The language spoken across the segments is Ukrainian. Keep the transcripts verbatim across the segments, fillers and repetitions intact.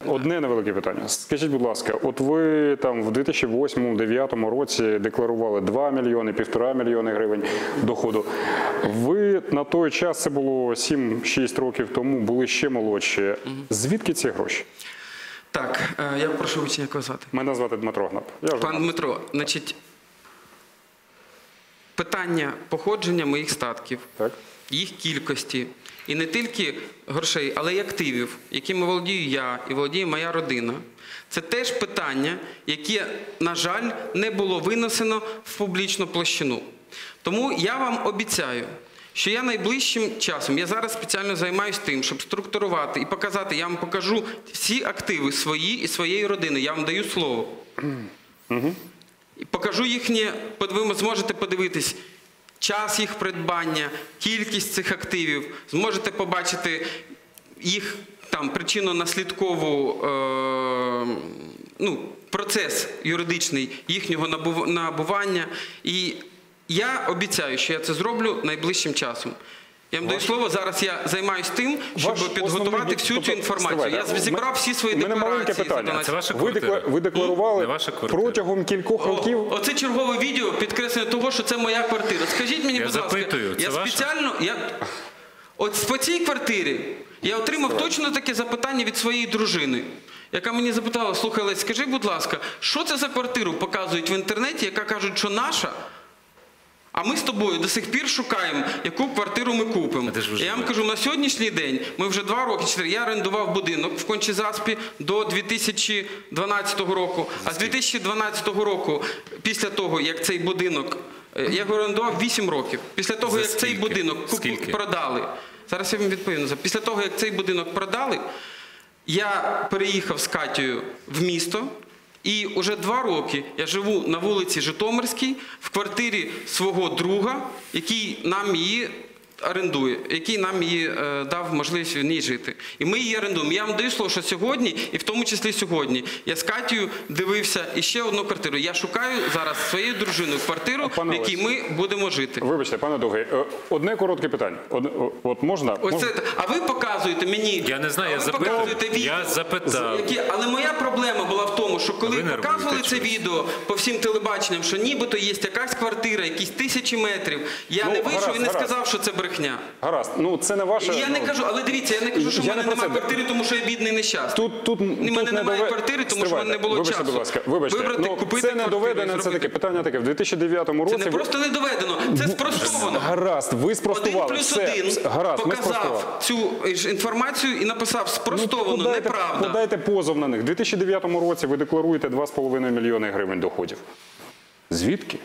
Одне невелике питання. Скажіть, будь ласка, от ви там в дві тисячі восьмому - дві тисячі дев'ятому році декларували два мільйони, півтора мільйони гривень доходу. Ви на той час, це було сім-шість років тому, були ще молодші. Звідки ці гроші? Так, я прошу вибачення, як вас звати? Мене звати Дмитро Гнап. Пан Дмитро, значить, питання походження моїх статків, так, їх кількості, і не тільки грошей, але й активів, якими володію я і володіє моя родина. Це теж питання, яке, на жаль, не було винесено в публічну площину. Тому я вам обіцяю, що я найближчим часом, я зараз спеціально займаюся тим, щоб структурувати і показати, я вам покажу всі активи свої і своєї родини, я вам даю слово. Угу. І покажу їхнє, ви зможете подивитись, час їх придбання, кількість цих активів, зможете побачити їх там причинно-наслідкову, е, ну, процес юридичний їхнього набування. І я обіцяю, що я це зроблю найближчим часом. Я вам даю слово, зараз я займаюся тим, щоб Ваш підготувати всю цю інформацію. Я зібрав всі свої декларації. Це ваша квартира. Ви декларували протягом кількох років? Оце чергове відео підкреслення того, що це моя квартира. Скажіть мені, будь ласка, я спеціально, от по цій квартирі я отримав точно таке запитання від своєї дружини, яка мені запитала: слухай, Лесь, скажи, будь ласка, що це за квартиру показують в інтернеті, яка кажуть, що наша, а ми з тобою до сих пір шукаємо, яку квартиру ми купимо. Я вам кажу, на сьогоднішній день, ми вже два роки, чотири, я орендував будинок в Кончі-Заспі до дві тисячі дванадцятого року. А з дві тисячі дванадцятого року, після того, як цей будинок, я його орендував вісім років, після того, як цей будинок продали, зараз я вам відповім, після того, як цей будинок продали, я переїхав з Катєю в місто. І вже два роки я живу на вулиці Житомирській, в квартирі свого друга, який нам її орендує, який нам її е, дав можливість в ній жити. І ми її орендуємо. Я вам даю слово, що сьогодні, і в тому числі сьогодні, я з Катєю дивився іще одну квартиру. Я шукаю зараз своєю дружиною квартиру, в якій ми будемо жити. Вибачте, пане Довгий, одне коротке питання. Од, от можна? Ось можна? Це, а ви показуєте мені... Я не знаю, я запитав. Я запитав. Які, але моя проблема була в тому, що коли показували це відео по всім телебаченням, що нібито є якась квартира, якісь тисячі метрів, я ну, не вийшов гаразд, і не гаразд. сказав, що це брехня. Гаразд, ну це не ваше... І я не ну... кажу, але дивіться, я не кажу, що в мене немає квартири, тому що я бідний нещасний. Тут, тут, У мене тут немає довед... квартири, тому Стривайте. що в мене не було Вибачте, часу. Будь ласка. Вибачте, Вибрати, ну, купити це не доведено, це таке питання таке. В дві тисячі дев'ятому році... Це не просто не доведено, це спростовано. Гаразд, ви спростували. Один плюс один Гаразд, показав цю інформацію і написав спростовано, ну, подайте, неправда. Подайте позов на них. В дві тисячі дев'ятому році ви декларуєте два з половиною мільйони гривень доходів. Звідки?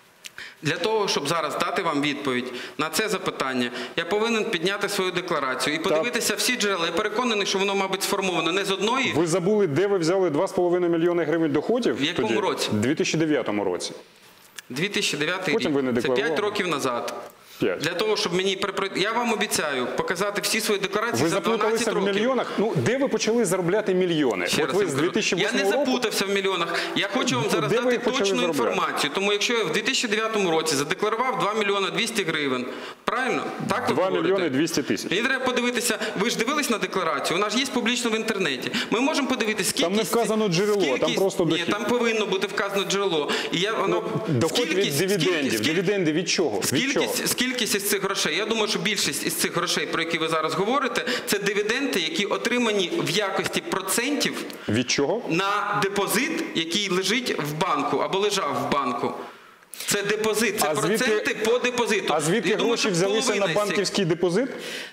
Для того, щоб зараз дати вам відповідь на це запитання, я повинен підняти свою декларацію і подивитися всі джерела. Я переконаний, що воно, мабуть, сформовано не з одної. Ви забули, де ви взяли два з половиною мільйони гривень доходів? В якому тоді? році? В дві тисячі дев'ятому році. дві тисячі дев'ятий рік. Це п'ять років назад. п'ять. Для того, щоб мені... Я вам обіцяю показати всі свої декларації за дванадцять років. Ви заплуталися в мільйонах? Ну, де ви почали заробляти мільйони? Ще От ви з дві тисячі восьмого я не року... запутався в мільйонах. Я хочу вам зараз дати точну інформацію. Тому якщо я в дві тисячі дев'ятому році задекларував два мільйони двісті гривень, правильно? Так ви два мільйони двісті тисяч. Мені треба подивитися, ви ж дивились на декларацію? Вона ж є публічно в інтернеті. Ми можемо подивитися, скільки... Там не вказано джерело, скільки... там просто дохід. Ні, там повинно бути вказано джерело. І я, воно... ну, доход скільки... від дивідендів. Скільки... Дивіденди від чого? Скільки... Скільки із цих грошей? Я думаю, що більшість із цих грошей, про які ви зараз говорите, це дивіденди, які отримані в якості процентів від чого? На депозит, який лежить в банку або лежав в банку. Це депозит, це а проценти звідки... по депозиту. А звідки думаю, гроші взялися на банківський депозит?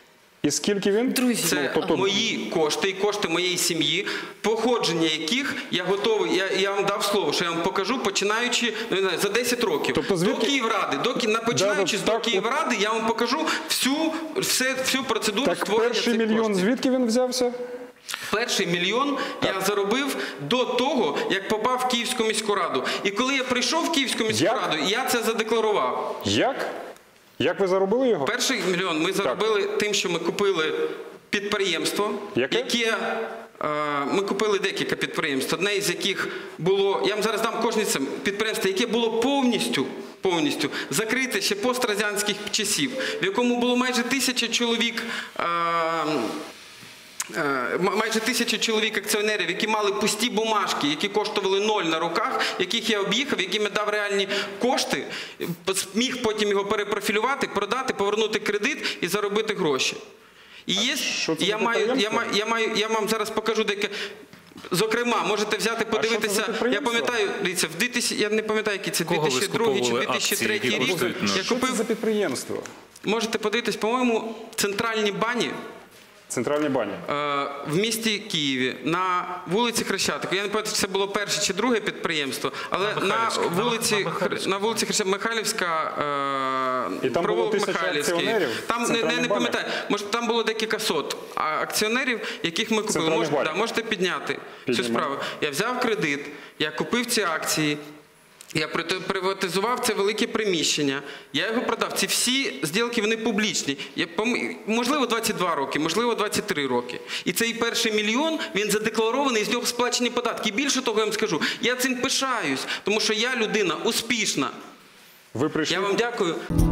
І скільки він? Друзі, це ну, тобто... мої кошти і кошти моєї сім'ї, походження яких я готовий, я, я вам дав слово, що я вам покажу, починаючи не знаю, за десять років. Тобто, звідки... До Київради, до, починаючи да, до Київради, я вам покажу всю, все, всю процедуру так створення цих коштів. Так перший мільйон звідки він взявся? Перший мільйон так. я заробив до того, як попав в Київську міську раду. І коли я прийшов в Київську міську як? раду, я це задекларував. Як? Як ви заробили його? Перший мільйон ми заробили так. тим, що ми купили підприємство, яке, яке е, ми купили декілька підприємств, одне із яких було, я вам зараз дам кожне це підприємство, яке було повністю, повністю закрите ще пострадянських часів, в якому було майже тисяча чоловік е, е, майже тисячу чоловік акціонерів, які мали пусті бумажки, які коштували ноль на руках, яких я об'їхав, яким я дав реальні кошти, міг потім його перепрофілювати, продати, повернути кредит і заробити гроші. І є, і я, маю, я, маю, я, маю, я вам зараз покажу деяке. Зокрема, можете взяти, подивитися, я пам'ятаю, дивіться, в дві тисячі, я не пам'ятаю, який це дві тисячі другий чи дві тисячі третій рік. Я Що купив, це за підприємство? можете подивитись, по-моєму, центральні бані Центральні бані. е, в місті Києві на вулиці Хрещатику. Я не пам'ятаю, чи це було перше чи друге підприємство, але на, На вулиці, на Михайлівську. на вулиці Хрещатика, Михайлівська, е, І там було провулок тисяча Михайлівський. акціонерів? Там не, не, Центральні не бані? пам'ятаю, може там було декілька сот а, акціонерів, яких ми купили. Центральні Мож, бані. да, можете підняти цю Піднімаю. справу. Я взяв кредит, я купив ці акції. Я приватизував це велике приміщення, я його продав. Ці всі зділки, вони публічні. Я, пом- можливо, двадцять два роки, можливо, двадцять три роки. І цей перший мільйон, він задекларований, з нього сплачені податки. І більше того, я вам скажу, я цим пишаюсь, тому що я людина успішна. Ви прийшли... Я вам дякую.